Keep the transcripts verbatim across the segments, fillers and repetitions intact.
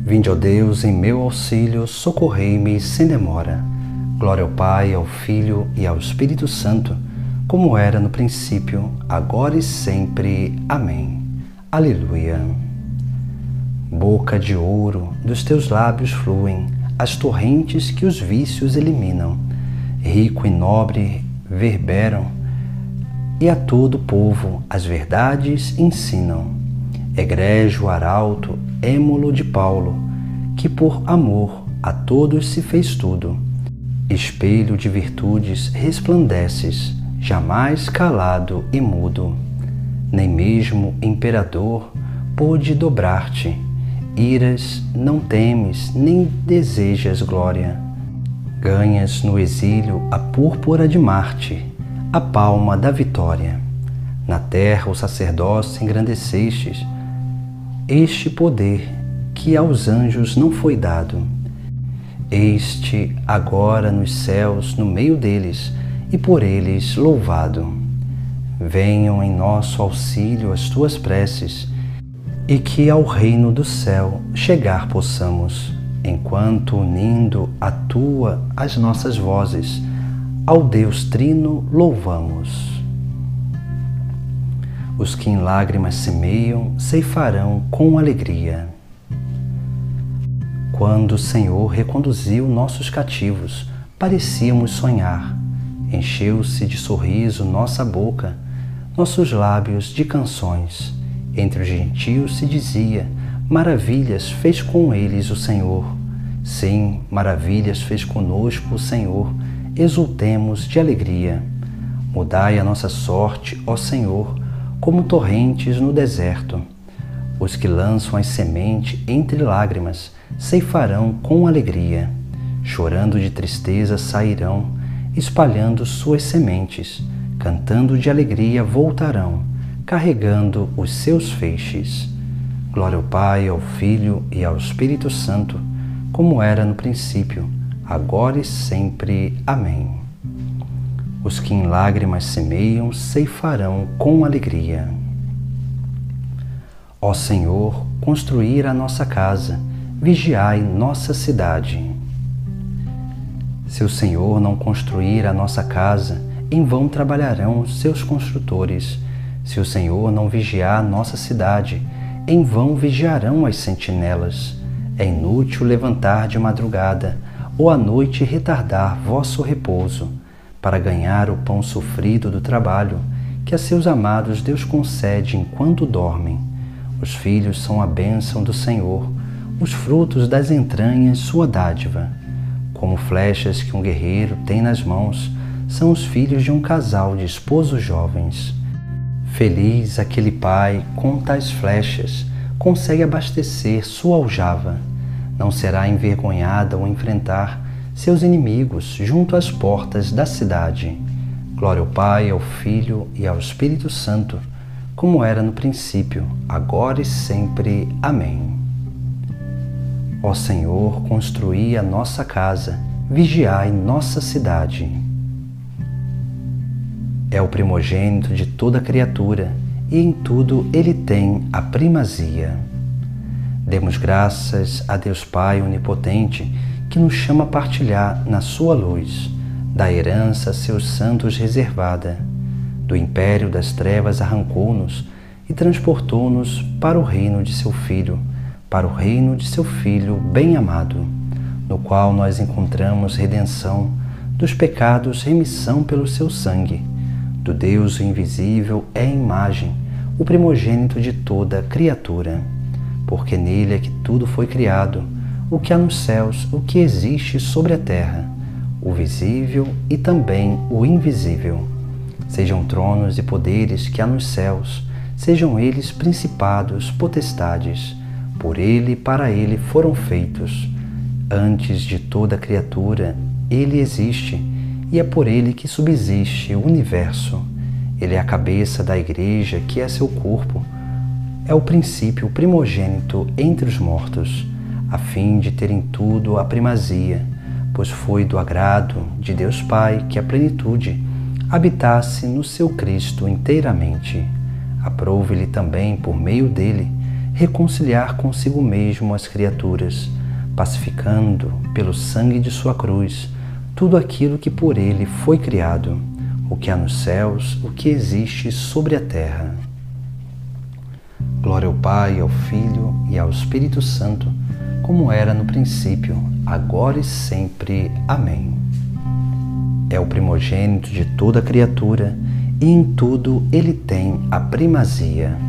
Vinde, ó Deus, em meu auxílio, socorrei-me sem demora. Glória ao Pai, ao Filho e ao Espírito Santo, como era no princípio, agora e sempre. Amém. Aleluia. Boca de ouro, dos teus lábios fluem as torrentes que os vícios eliminam. Rico e nobre verberam, e a todo o povo as verdades ensinam. Egrégio arauto, émulo de Paulo, que por amor a todos se fez tudo. Espelho de virtudes resplandeces, jamais calado e mudo. Nem mesmo imperador pôde dobrar-te. Iras não temes, nem desejas glória. Ganhas no exílio a púrpura de Marte, a palma da vitória. Na terra o sacerdócio engrandecestes, este poder que aos anjos não foi dado. Este agora nos céus, no meio deles, e por eles louvado. Venham em nosso auxílio as tuas preces, e que ao reino do céu chegar possamos, enquanto unindo a tua as nossas vozes, ao Deus Trino louvamos. Os que em lágrimas semeiam, ceifarão com alegria. Quando o Senhor reconduziu nossos cativos, parecíamos sonhar. Encheu-se de sorriso nossa boca, nossos lábios de canções. Entre os gentios se dizia, maravilhas fez com eles o Senhor. Sim, maravilhas fez conosco o Senhor, exultemos de alegria. Mudai a nossa sorte, ó Senhor, como torrentes no deserto. Os que lançam as sementes entre lágrimas ceifarão com alegria. Chorando de tristeza sairão, espalhando suas sementes. Cantando de alegria voltarão, carregando os seus feixes. Glória ao Pai, ao Filho e ao Espírito Santo, como era no princípio, agora e sempre. Amém. Os que em lágrimas semeiam, ceifarão com alegria. Ó Senhor, construir a nossa casa, vigiai nossa cidade. Se o Senhor não construir a nossa casa, em vão trabalharão os seus construtores. Se o Senhor não vigiar nossa cidade, em vão vigiarão as sentinelas. É inútil levantar de madrugada, ou à noite retardar vosso repouso, para ganhar o pão sofrido do trabalho, que a seus amados Deus concede enquanto dormem. Os filhos são a bênção do Senhor, os frutos das entranhas sua dádiva. Como flechas que um guerreiro tem nas mãos, são os filhos de um casal de esposos jovens. Feliz aquele pai, com tais flechas, consegue abastecer sua aljava. Não será envergonhada ao enfrentar seus inimigos junto às portas da cidade. Glória ao Pai, ao Filho e ao Espírito Santo, como era no princípio, agora e sempre. Amém. Ó Senhor, construí a nossa casa, vigiai nossa cidade. É o primogênito de toda criatura, e em tudo ele tem a primazia. Demos graças a Deus Pai onipotente, que nos chama a partilhar na sua luz, da herança a seus santos reservada. Do império das trevas arrancou-nos e transportou-nos para o reino de seu Filho, para o reino de seu Filho bem-amado, no qual nós encontramos redenção, dos pecados remissão pelo seu sangue. Do Deus invisível é a imagem, o primogênito de toda criatura, porque nele é que tudo foi criado, o que há nos céus, o que existe sobre a terra, o visível e também o invisível. Sejam tronos e poderes que há nos céus, sejam eles principados, potestades, por ele e para ele foram feitos. Antes de toda criatura, ele existe, e é por ele que subsiste o universo. Ele é a cabeça da igreja, que é seu corpo. É o princípio primogênito entre os mortos, a fim de ter em tudo a primazia, pois foi do agrado de Deus Pai que a plenitude habitasse no seu Cristo inteiramente. Aprove-lhe também, por meio dele, reconciliar consigo mesmo as criaturas, pacificando pelo sangue de sua cruz tudo aquilo que por ele foi criado, o que há nos céus, o que existe sobre a terra. Glória ao Pai, ao Filho e ao Espírito Santo, como era no princípio, agora e sempre. Amém. É o primogênito de toda criatura, e em tudo ele tem a primazia.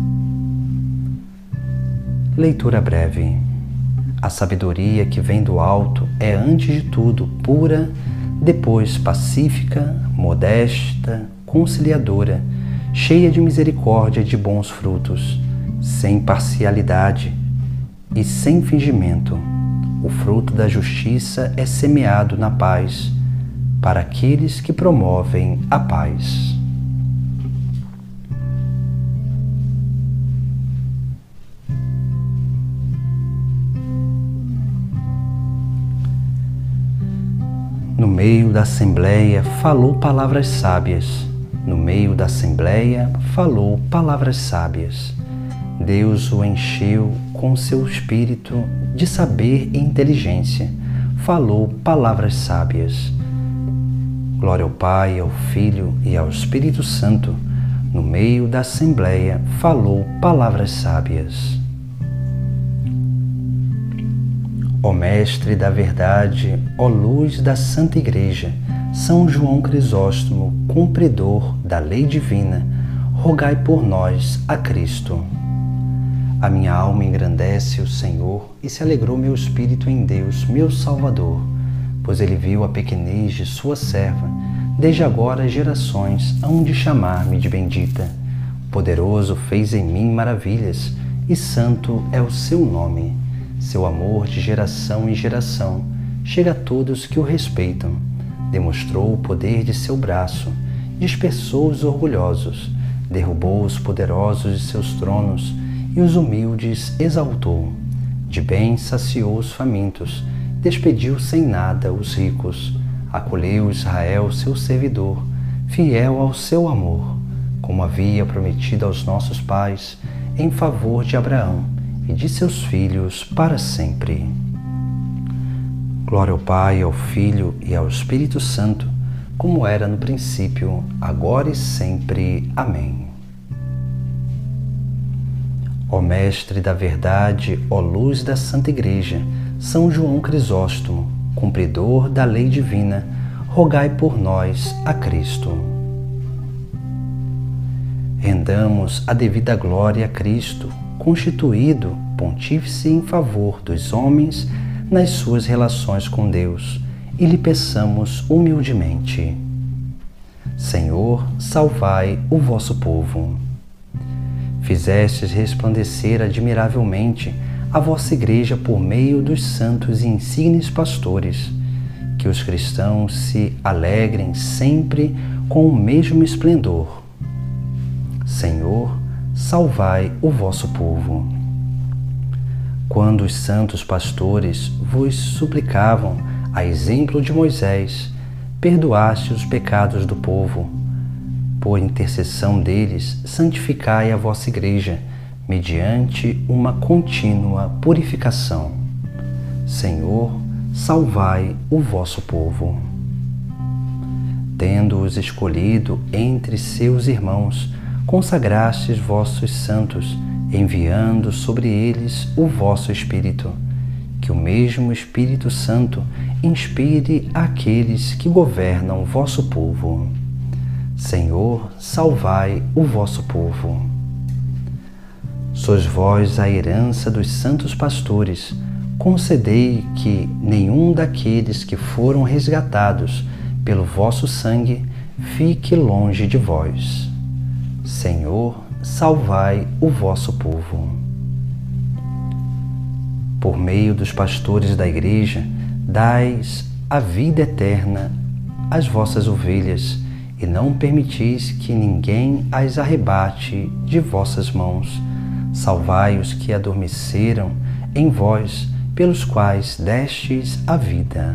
Leitura breve. A sabedoria que vem do alto é antes de tudo pura, depois pacífica, modesta, conciliadora, cheia de misericórdia e de bons frutos, sem parcialidade e sem fingimento. O fruto da justiça é semeado na paz, para aqueles que promovem a paz. No meio da assembleia falou palavras sábias. No meio da assembleia falou palavras sábias. Deus o encheu com seu espírito de saber e inteligência. Falou palavras sábias. Glória ao Pai, ao Filho e ao Espírito Santo. No meio da assembleia falou palavras sábias. Ó Mestre da verdade, ó luz da Santa Igreja, São João Crisóstomo, cumpridor da lei divina, rogai por nós a Cristo. A minha alma engrandece o Senhor e se alegrou meu espírito em Deus, meu Salvador, pois ele viu a pequenez de sua serva. Desde agora as gerações hão de chamar-me de bendita. O poderoso fez em mim maravilhas, e santo é o seu nome. Seu amor de geração em geração chega a todos que o respeitam. Demonstrou o poder de seu braço, dispersou os orgulhosos, derrubou os poderosos de seus tronos e os humildes exaltou. De bem saciou os famintos, despediu sem nada os ricos. Acolheu Israel, seu servidor, fiel ao seu amor, como havia prometido aos nossos pais, em favor de Abraão e de seus filhos para sempre. Glória ao Pai, ao Filho e ao Espírito Santo, como era no princípio, agora e sempre. Amém. Ó Mestre da verdade, ó luz da Santa Igreja, São João Crisóstomo, cumpridor da lei divina, rogai por nós a Cristo. Rendamos a devida glória a Cristo, constituído pontífice em favor dos homens nas suas relações com Deus, e lhe peçamos humildemente: Senhor, salvai o vosso povo. Fizestes resplandecer admiravelmente a vossa Igreja por meio dos santos e insignes pastores, que os cristãos se alegrem sempre com o mesmo esplendor. Senhor, salvai o vosso povo. Quando os santos pastores vos suplicavam, a exemplo de Moisés, perdoaste os pecados do povo. Por intercessão deles, santificai a vossa Igreja, mediante uma contínua purificação. Senhor, salvai o vosso povo. Tendo-os escolhido entre seus irmãos, consagrastes vossos santos, enviando sobre eles o vosso Espírito. Que o mesmo Espírito Santo inspire aqueles que governam vosso povo. Senhor, salvai o vosso povo. Sois vós a herança dos santos pastores. Concedei que nenhum daqueles que foram resgatados pelo vosso sangue fique longe de vós. Senhor, salvai o vosso povo. Por meio dos pastores da Igreja, dais a vida eterna às vossas ovelhas, e não permitis que ninguém as arrebate de vossas mãos. Salvai os que adormeceram em vós, pelos quais destes a vida.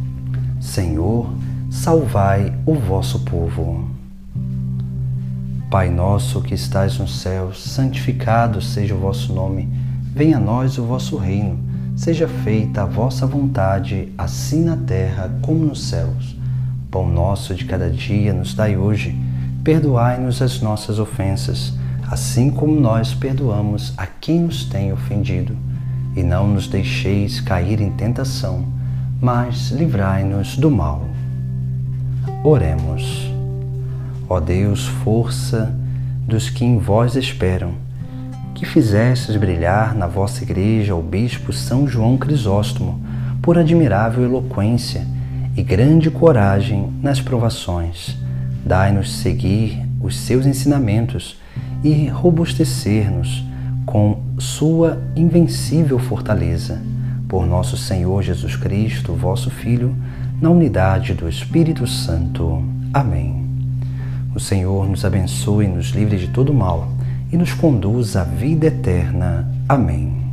Senhor, salvai o vosso povo. Pai nosso que estais no céu, santificado seja o vosso nome. Venha a nós o vosso reino. Seja feita a vossa vontade, assim na terra como nos céus. Pão nosso de cada dia nos dai hoje. Perdoai-nos as nossas ofensas, assim como nós perdoamos a quem nos tem ofendido. E não nos deixeis cair em tentação, mas livrai-nos do mal. Oremos. Ó Deus, força dos que em vós esperam, que fizestes brilhar na vossa igreja o bispo São João Crisóstomo por admirável eloquência e grande coragem nas provações, dai-nos seguir os seus ensinamentos e robustecer-nos com sua invencível fortaleza. Por nosso Senhor Jesus Cristo, vosso Filho, na unidade do Espírito Santo. Amém. O Senhor nos abençoe e nos livre de todo mal e nos conduz à vida eterna. Amém.